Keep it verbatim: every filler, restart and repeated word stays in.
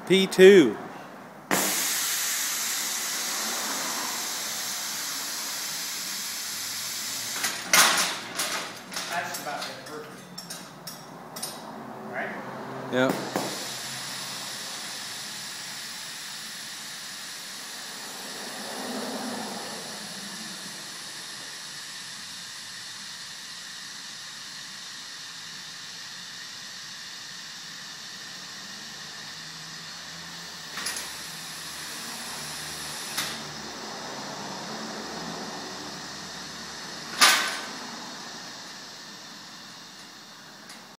P two. That's about it. Perfect. Right? Yep.